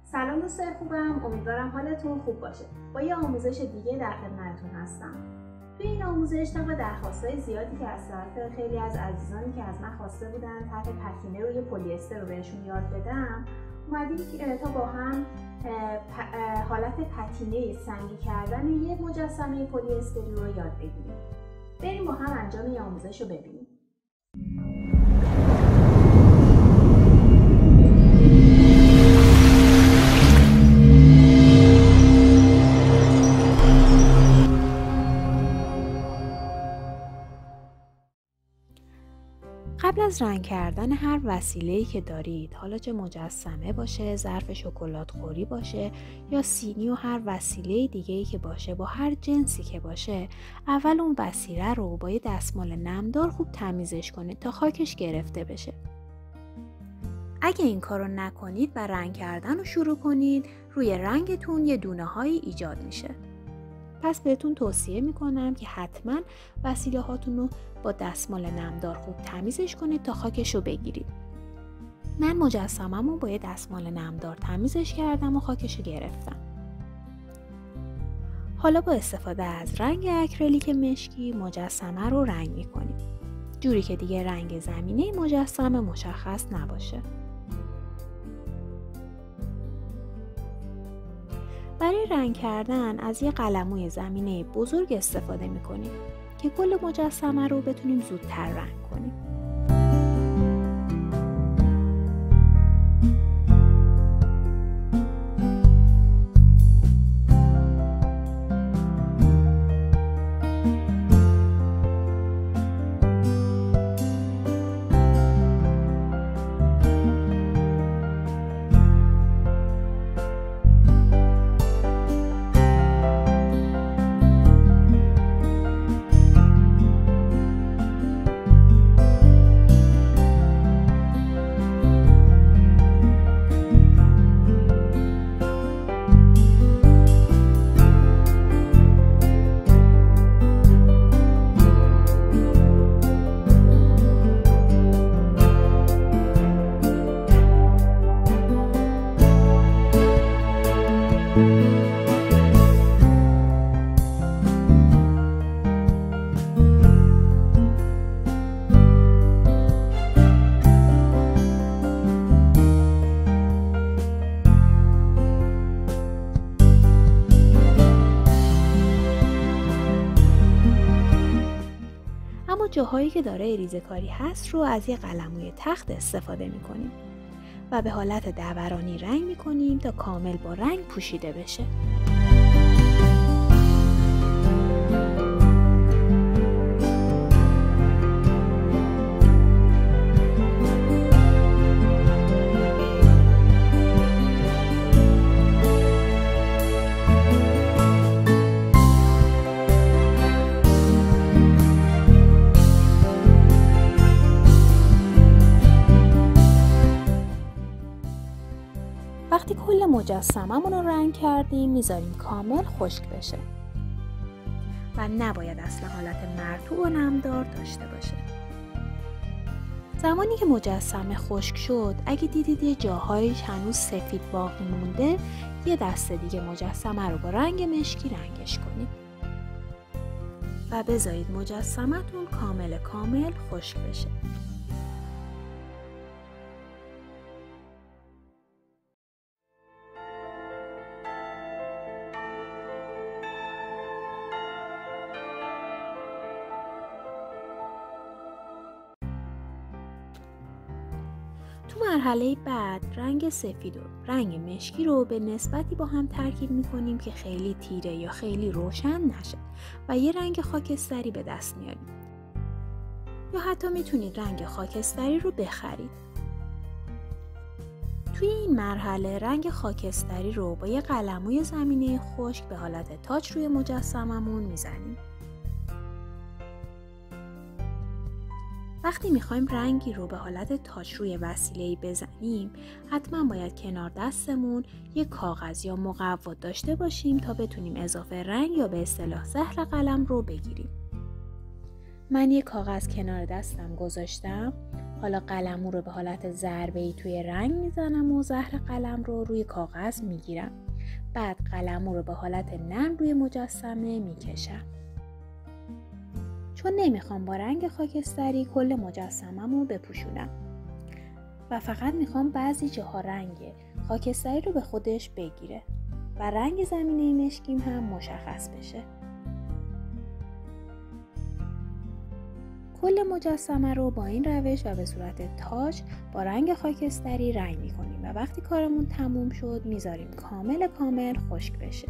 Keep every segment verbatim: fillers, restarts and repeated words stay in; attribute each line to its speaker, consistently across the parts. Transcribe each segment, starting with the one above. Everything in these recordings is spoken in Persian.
Speaker 1: سلام دوستای خوبم، امیدوارم حالتون خوب باشه. با یه آموزش دیگه در خدمتتون هستم. توی این آموزش طبق درخواستای زیادی که از طرف خیلی از عزیزانی که از من خواسته بودن طرح پتینه روی پلی استر رو بهشون یاد بدم، اومدیم تا با هم حالت پتینه سنگی کردن یه مجسمه پلی استری رو یاد بگیریم. بریم با هم انجام این آموزش رو ببینیم.
Speaker 2: قبل از رنگ کردن هر وسیله‌ای که دارید، حالا چه مجسمه باشه، ظرف شکلات خوری باشه یا سینی و هر وسیله دیگه‌ای که باشه، با هر جنسی که باشه، اول اون وسیله رو با یه دستمال نمدار خوب تمیزش کنید تا خاکش گرفته بشه. اگه این کارو نکنید و رنگ کردن رو شروع کنید، روی رنگتون یه دونه‌هایی ایجاد میشه. پس بهتون توصیه میکنم که حتما وسیله هاتون رو با دستمال نمدار خوب تمیزش کنید تا خاکش رو بگیرید. من مجسمم رو با یه دستمال نمدار تمیزش کردم و خاکش رو گرفتم. حالا با استفاده از رنگ اکریلیک مشکی مجسمه رو رنگ میکنیم، جوری که دیگه رنگ زمینه مجسمه مشخص نباشه. برای رنگ کردن از یه قلموی زمینه بزرگ استفاده میکنیم که کل مجسمه رو بتونیم زودتر رنگ کنیم. جاهایی که دارای ریزه‌کاری هست رو از یه قلموی تخت استفاده می‌کنیم و به حالت دورانی رنگ می‌کنیم تا کامل با رنگ پوشیده بشه. وقتی کل مجسممون رو رنگ کردیم میذاریم کامل خشک بشه و نباید اصلا حالت مرطوب و نمدار داشته باشه. زمانی که مجسمه خشک شد، اگه دیدید یه جاهایش هنوز سفید باقی مونده، یه دسته دیگه مجسمه رو با رنگ مشکی رنگش کنید و بذارید مجسمه‌تون کامل کامل خشک بشه. تو مرحله بعد رنگ سفید و رنگ مشکی رو به نسبتی با هم ترکیب میکنیم که خیلی تیره یا خیلی روشن نشه و یه رنگ خاکستری به دست میاریم. یا حتی میتونید رنگ خاکستری رو بخرید. توی این مرحله رنگ خاکستری رو با یه قلموی زمینه خشک به حالت تاچ روی مجسممون میزنیم. وقتی میخوایم رنگی رو به حالت تاچ روی وسیله‌ای بزنیم، حتما باید کنار دستمون یک کاغذ یا مقوا داشته باشیم تا بتونیم اضافه رنگ یا به اصطلاح زهر قلم رو بگیریم. من یک کاغذ کنار دستم گذاشتم حالا قلمو رو به حالت ضربه‌ای توی رنگ میزنم و زهر قلم رو روی کاغذ میگیرم. بعد قلمو رو به حالت نرم روی مجسمه میکشم. چون نمیخوام با رنگ خاکستری کل مجسمه‌مو بپوشونم و فقط میخوام بعضی جاها رنگ خاکستری رو به خودش بگیره و رنگ زمینه مشکیم هم مشخص بشه. کل مجسمه رو با این روش و به صورت تاج با رنگ خاکستری رنگ میکنیم و وقتی کارمون تموم شد میذاریم کامل کامل خشک بشه.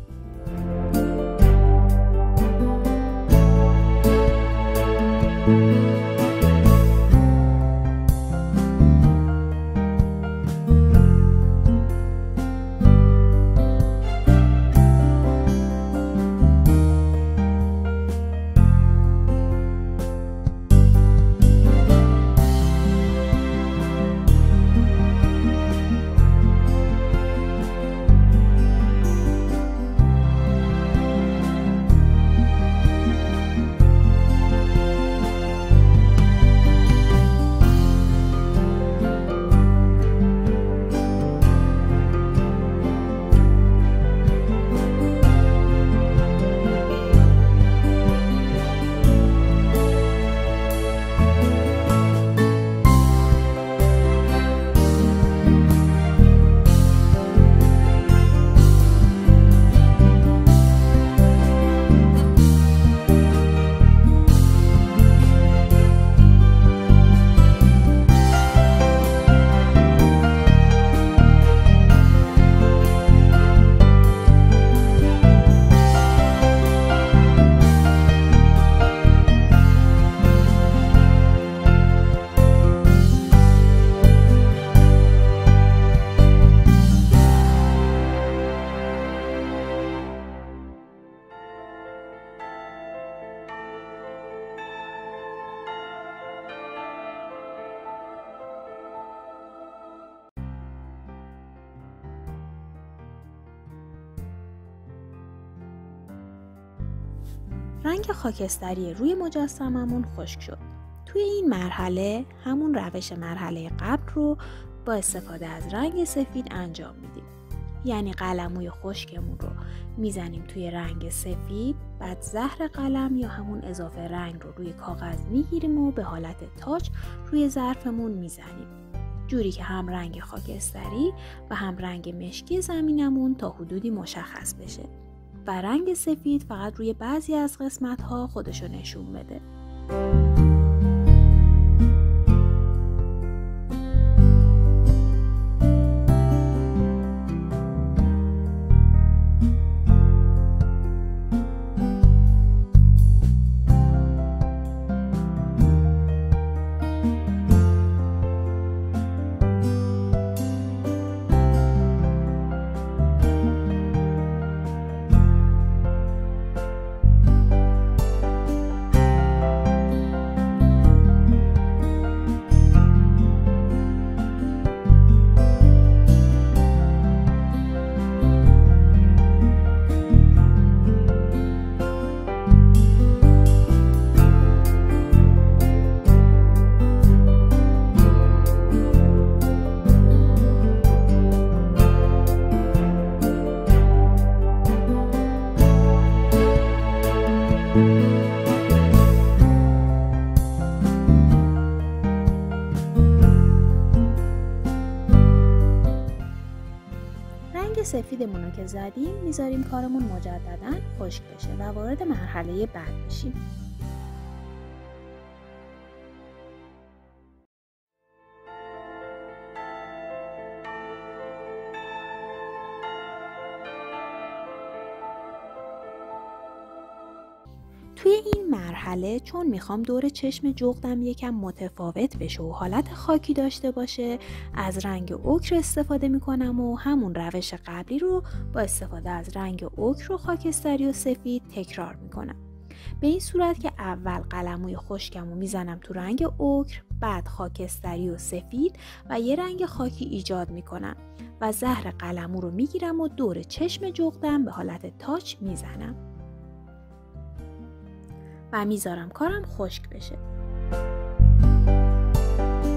Speaker 2: رنگ خاکستری روی مجسممون خشک شد. توی این مرحله همون روش مرحله قبل رو با استفاده از رنگ سفید انجام میدیم. یعنی قلموی خشکمون رو میزنیم توی رنگ سفید، بعد زهر قلم یا همون اضافه رنگ رو روی کاغذ میگیریم و به حالت تاج روی ظرفمون میزنیم. جوری که هم رنگ خاکستری و هم رنگ مشکی زمینمون تا حدودی مشخص بشه و رنگ سفید فقط روی بعضی از قسمت‌ها خودشو نشون بده. سفیدمون رو که زدیم میذاریم کارمون مجدداً خشک بشه و وارد مرحله بعد بشیم. توی این مرحله چون میخوام دور چشم جغدم یکم متفاوت بشه و حالت خاکی داشته باشه، از رنگ اوکر استفاده میکنم و همون روش قبلی رو با استفاده از رنگ اوکر و خاکستری و سفید تکرار میکنم. به این صورت که اول قلموی خشکم رو میزنم تو رنگ اوکر، بعد خاکستری و سفید و یه رنگ خاکی ایجاد میکنم و زهر قلمو رو میگیرم و دور چشم جغدم به حالت تاچ میزنم و میذارم کارم خشک بشه.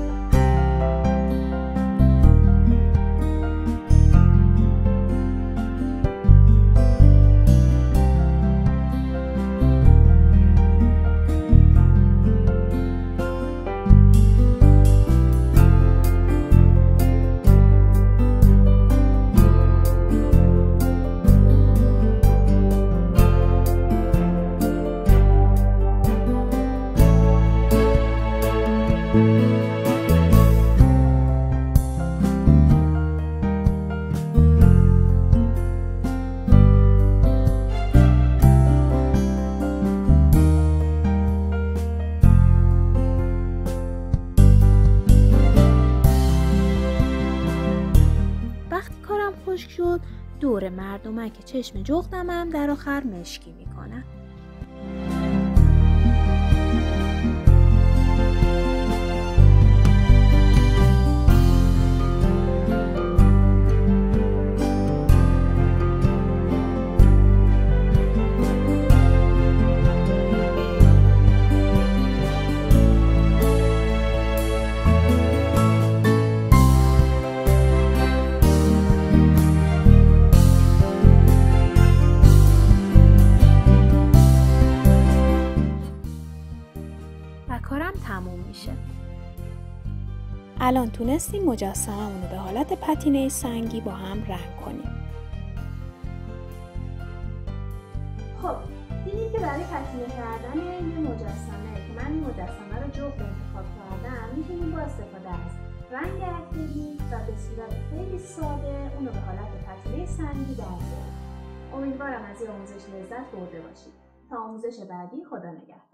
Speaker 2: کارم خشک شد، دور مردمک چشم جغدمم در آخر مشکی میکنم. کارم تموم میشه. الان تونستیم مجسممون رو به حالت پتینه سنگی با هم رنگ کنیم.
Speaker 1: خب دیدید که برای پتینه کردن یه مجسمه که من این مجسمه رو جفت انتخاب کردم میتونیم با استفاده از رنگ اکریلیک و به صورت خیلی ساده اون رو به حالت پتینه سنگی در بیاریم. امیدوارم از این آموزش لذت برده باشید. تا آموزش بعدی، خدا نگهدار.